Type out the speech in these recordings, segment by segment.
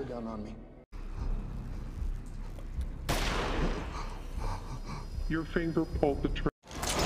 the gun on me. Your finger pulled the trigger.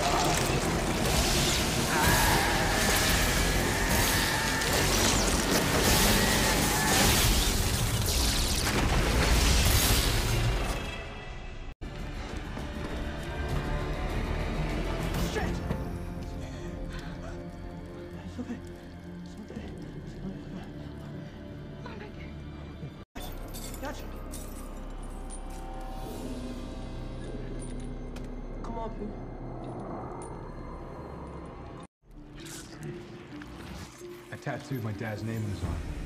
Gotcha. Come on, Pooh. I tattooed my dad's name on his arm.